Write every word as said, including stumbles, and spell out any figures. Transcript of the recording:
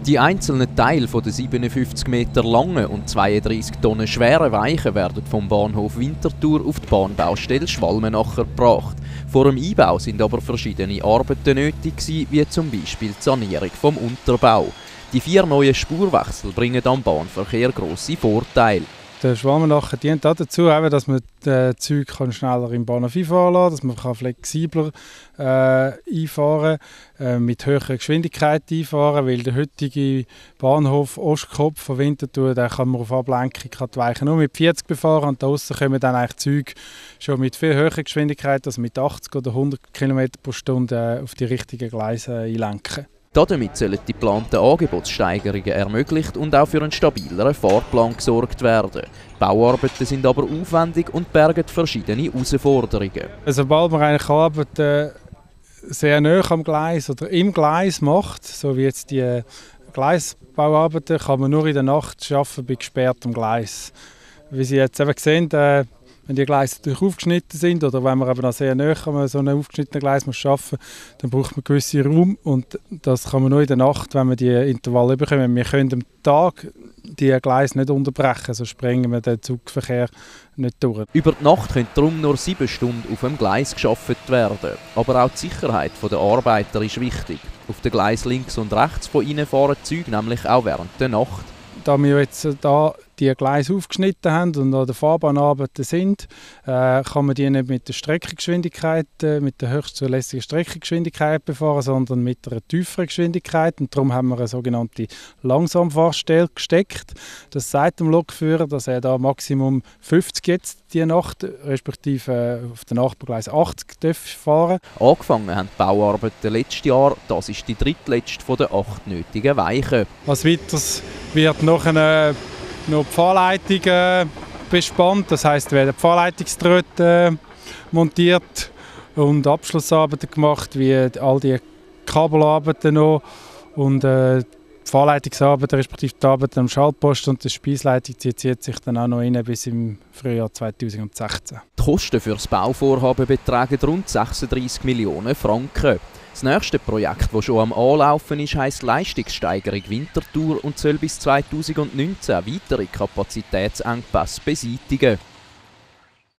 Die einzelnen Teile der siebenundfünfzig Meter langen und zweiunddreissig Tonnen schweren Weichen werden vom Bahnhof Winterthur auf die Bahnbaustelle Schwalmenacher gebracht. Vor dem Einbau sind aber verschiedene Arbeiten nötig gewesen, wie zum Beispiel die Sanierung vom Unterbau. Die vier neuen Spurwechsel bringen am Bahnverkehr grosse Vorteile. Der Schwalmenacher dient auch dazu, dass man die Züge schneller im Bahnhof einfahren kann, dass man flexibler äh, einfahren äh, mit höherer Geschwindigkeit einfahren, weil der heutige Bahnhof Ostkopf von Winterthur, da kann man auf Ablenkung die Weichen nur mit vierzig befahren und da aussen kommen dann eigentlich Züge schon mit viel höherer Geschwindigkeit, also mit achtzig oder hundert Kilometer pro Stunde äh, auf die richtigen Gleise einlenken. Damit sollen die geplanten Angebotssteigerungen ermöglicht und auch für einen stabileren Fahrplan gesorgt werden. Die Bauarbeiten sind aber aufwendig und bergen verschiedene Herausforderungen. Sobald man eigentlich Arbeiten sehr nahe am Gleis oder im Gleis macht, so wie jetzt die Gleisbauarbeiten, kann man nur in der Nacht arbeiten bei gesperrtem Gleis. Wie Sie jetzt eben sehen, äh, wenn die Gleise aufgeschnitten sind oder wenn man eben noch sehr nahe an so einem aufgeschnittenen Gleis muss arbeiten muss, dann braucht man gewisse Raum und das kann man nur in der Nacht, wenn wir die Intervalle bekommen. Wir können am Tag die Gleise nicht unterbrechen, sonst sprengen wir den Zugverkehr nicht durch. Über die Nacht können darum nur sieben Stunden auf dem Gleis gearbeitet werden. Aber auch die Sicherheit der Arbeiter ist wichtig. Auf den Gleis links und rechts von ihnen fahren die Züge nämlich auch während der Nacht. Da wir jetzt da die Gleise aufgeschnitten haben und an der Fahrbahnarbeiten sind, äh, kann man die nicht mit der Streckengeschwindigkeit, äh, mit der höchst zulässigen Streckengeschwindigkeit befahren, sondern mit einer tieferen Geschwindigkeit. Und darum haben wir eine sogenannte Langsamfahrstelle gesteckt. Das sagt dem Lokführer, dass er da Maximum fünfzig jetzt die Nacht, respektive äh, auf den Nachbargleis achtzig darf fahren. Angefangen haben die Bauarbeiten letztes Jahr. Das ist die drittletzte von den acht nötigen Weichen. Als weiteres wird noch eine noch die Fahrleitung äh, bespannt, das heisst, werden die Fahrleitungsdrähte äh, montiert und Abschlussarbeiten gemacht, wie all die Kabelarbeiten noch und äh, die Fahrleitungsarbeiten, respektive die Arbeiten am Schaltposten und die Speisleitung zieht sich dann auch noch rein bis im Frühjahr zweitausendsechzehn. Die Kosten für das Bauvorhaben betragen rund sechsunddreissig Millionen Franken. Das nächste Projekt, das schon am Anlaufen ist, heisst Leistungssteigerung Winterthur und soll bis zweitausendneunzehn weitere Kapazitätsengpässe beseitigen.